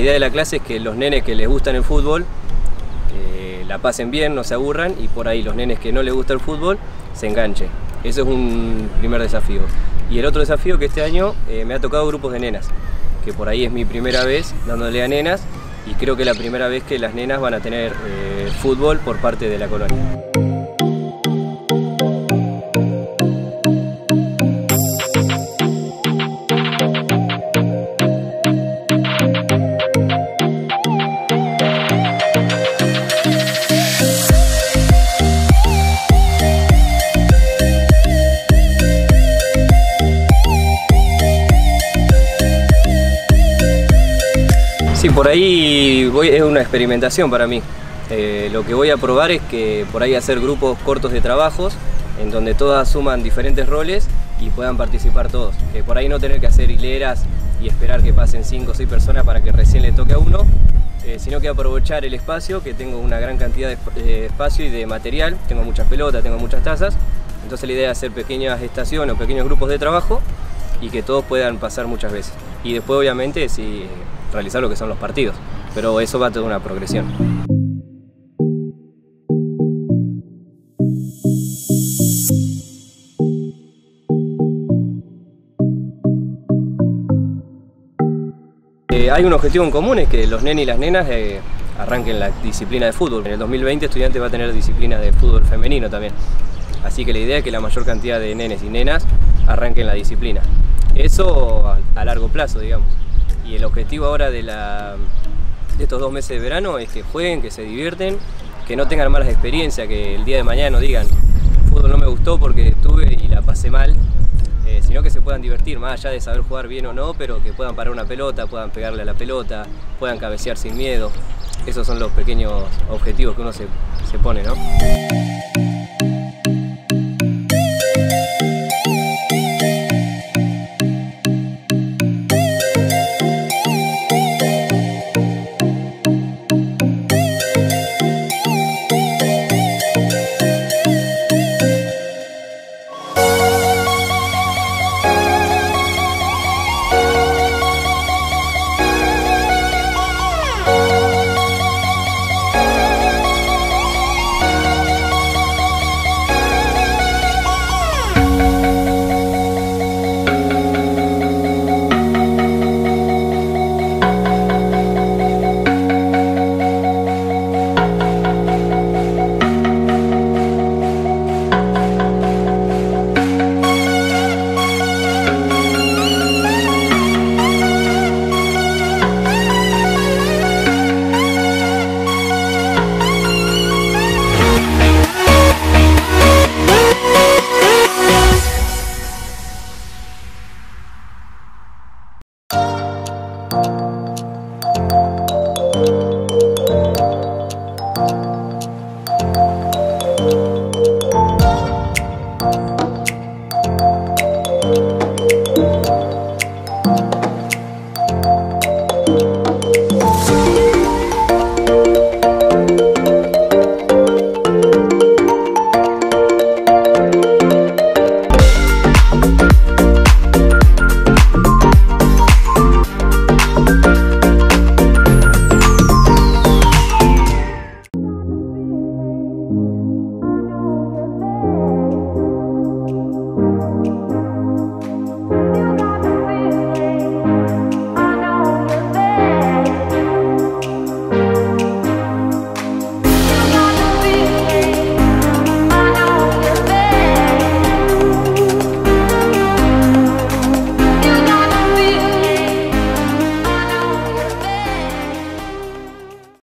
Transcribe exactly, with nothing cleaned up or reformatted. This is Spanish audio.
idea de la clase es que los nenes que les gustan el fútbol eh, la pasen bien, no se aburran, y por ahí los nenes que no les gusta el fútbol se enganchen. Ese es un primer desafío. Y el otro desafío que este año eh, me ha tocado grupos de nenas, que por ahí es mi primera vez dándole a nenas, y creo que es la primera vez que las nenas van a tener eh, fútbol por parte de la colonia. Sí, por ahí voy, es una experimentación para mí. Eh, lo que voy a probar es que por ahí hacer grupos cortos de trabajos en donde todas asuman diferentes roles y puedan participar todos. Que por ahí no tener que hacer hileras y esperar que pasen cinco o seis personas para que recién le toque a uno, eh, sino que aprovechar el espacio, que tengo una gran cantidad de, de espacio y de material, tengo muchas pelotas, tengo muchas tazas, entonces la idea es hacer pequeñas estaciones o pequeños grupos de trabajo y que todos puedan pasar muchas veces. Y después obviamente sí, realizar lo que son los partidos, pero eso va a tener una progresión. Eh, hay un objetivo en común, es que los nenes y las nenas eh, arranquen la disciplina de fútbol. En el dos mil veinte Estudiantes va a tener disciplina de fútbol femenino también, así que la idea es que la mayor cantidad de nenes y nenas arranquen la disciplina. Eso a, a largo plazo, digamos. Y el objetivo ahora de, la, de estos dos meses de verano es que jueguen, que se divierten, que no tengan malas experiencias, que el día de mañana no digan el fútbol no me gustó porque estuve y la pasé mal, eh, sino que se puedan divertir, más allá de saber jugar bien o no, pero que puedan parar una pelota, puedan pegarle a la pelota, puedan cabecear sin miedo. Esos son los pequeños objetivos que uno se, se pone, ¿no?